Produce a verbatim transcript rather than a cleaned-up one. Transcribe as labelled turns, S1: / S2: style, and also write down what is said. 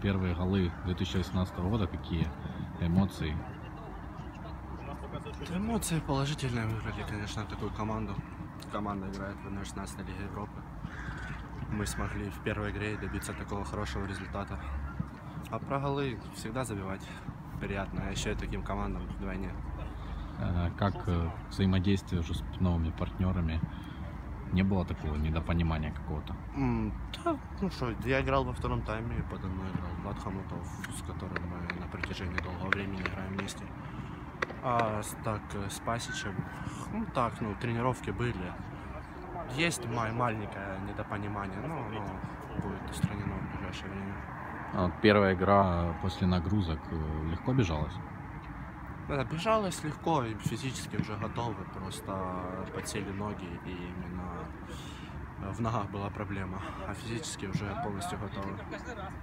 S1: первые голы две тысячи восемнадцатого года. Какие эмоции?
S2: Эмоции положительные, выиграли, конечно, такую команду. Команда играет в одной из шестнадцатой Лиге Европы. Мы смогли в первой игре добиться такого хорошего результата. А про голы всегда забивать приятно, а еще и таким командам вдвойне.
S1: Как взаимодействие уже с новыми партнерами? Не было такого недопонимания какого-то?
S2: Mm, да, ну что, я играл во втором тайме, подо мной играл Влад Хамутов, с которым мы на протяжении долгого времени играем вместе. А так, с Пасичем, ну так, ну, тренировки были. Есть маленькое недопонимание, но оно будет устранено в ближайшее время.
S1: А первая игра после нагрузок легко бежалась?
S2: Да, бежалось легко, и физически уже готовы, просто подсели ноги, и именно в ногах была проблема, а физически уже полностью готовы.